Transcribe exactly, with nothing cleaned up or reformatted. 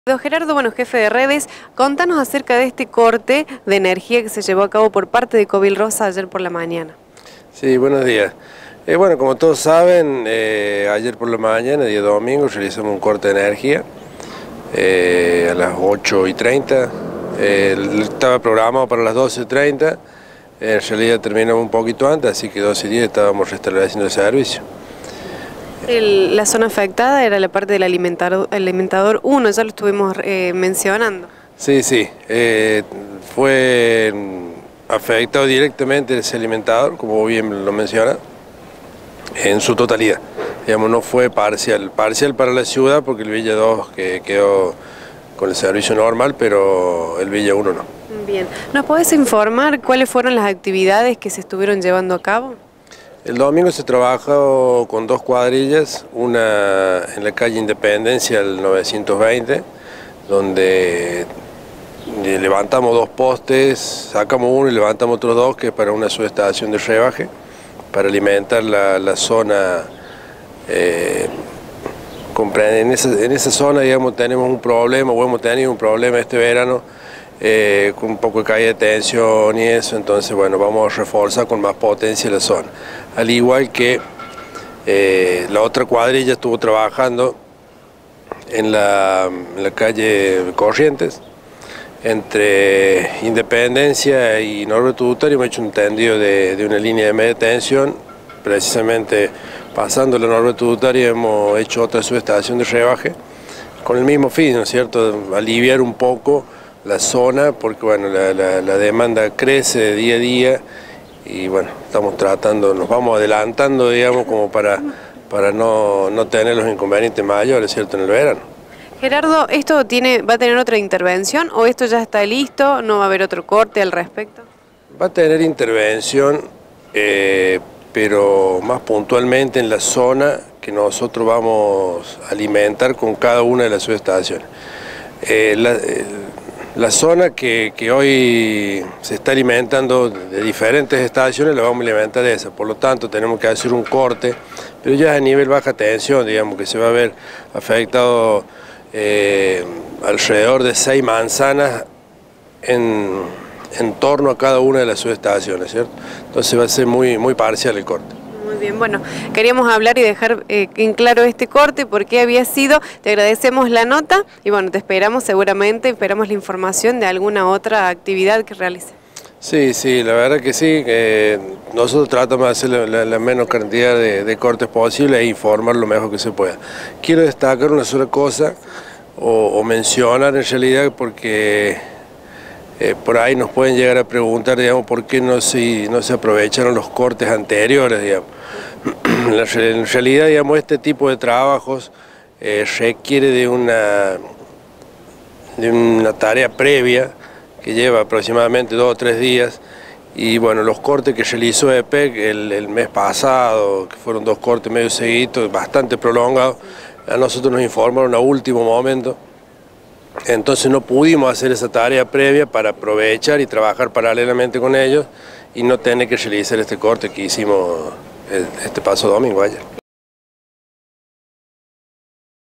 Don Gerardo, bueno, jefe de redes, contanos acerca de este corte de energía que se llevó a cabo por parte de Cobilrosa ayer por la mañana. Sí, buenos días. Eh, bueno, como todos saben, eh, ayer por la mañana, día domingo, realizamos un corte de energía eh, a las ocho y treinta. Eh, estaba programado para las doce y treinta, en realidad terminamos un poquito antes, así que doce y diez estábamos restableciendo el servicio. El, la zona afectada era la parte del alimentador, alimentador uno, ya lo estuvimos eh, mencionando. Sí, sí, eh, fue afectado directamente ese alimentador, como bien lo menciona, en su totalidad. Digamos, no fue parcial, parcial para la ciudad porque el Villa dos que quedó con el servicio normal, pero el Villa uno no. Bien, ¿nos podés informar cuáles fueron las actividades que se estuvieron llevando a cabo? El domingo se trabajó con dos cuadrillas, una en la calle Independencia, el novecientos veinte, donde levantamos dos postes, sacamos uno y levantamos otros dos, que es para una subestación de rebaje, para alimentar la, la zona. Eh, en, esa, en esa zona, digamos, tenemos un problema, o hemos tenido un problema este verano, Eh, con un poco de caída de tensión y eso, entonces bueno, vamos a reforzar con más potencia la zona. Al igual que eh, la otra cuadrilla estuvo trabajando en la, en la calle Corrientes, entre Independencia y Norberto Duttario. Hemos hecho un tendido de, de una línea de media tensión, precisamente pasando la Norberto Duttario hemos hecho otra subestación de rebaje, con el mismo fin, ¿no es cierto?, aliviar un poco la zona, porque bueno, la, la, la demanda crece día a día y bueno, estamos tratando, nos vamos adelantando, digamos, como para, para no, no tener los inconvenientes mayores, ¿cierto?, en el verano. Gerardo, ¿esto tiene, va a tener otra intervención o esto ya está listo? ¿No va a haber otro corte al respecto? Va a tener intervención, eh, pero más puntualmente en la zona que nosotros vamos a alimentar con cada una de las subestaciones. Eh, la, el, La zona que, que hoy se está alimentando de diferentes estaciones la vamos a alimentar de esa, por lo tanto tenemos que hacer un corte, pero ya a nivel baja tensión, digamos que se va a ver afectado eh, alrededor de seis manzanas en, en torno a cada una de las subestaciones, ¿cierto? Entonces va a ser muy, muy parcial el corte. Muy bien, bueno, queríamos hablar y dejar eh, en claro este corte, por qué había sido, te agradecemos la nota y bueno, te esperamos seguramente, esperamos la información de alguna otra actividad que realice. Sí, sí, la verdad que sí, que nosotros tratamos de hacer la, la, la menos cantidad de, de cortes posible e informar lo mejor que se pueda. Quiero destacar una sola cosa, o, o mencionar en realidad, porque eh, por ahí nos pueden llegar a preguntar, digamos, por qué no se, no se aprovecharon los cortes anteriores, digamos. En realidad, digamos, este tipo de trabajos eh, requiere de una, de una tarea previa que lleva aproximadamente dos o tres días, y bueno, los cortes que realizó E P E C el, el mes pasado, que fueron dos cortes medio seguidos, bastante prolongados, a nosotros nos informaron a último momento, entonces no pudimos hacer esa tarea previa para aprovechar y trabajar paralelamente con ellos y no tener que realizar este corte que hicimos este paso domingo ayer.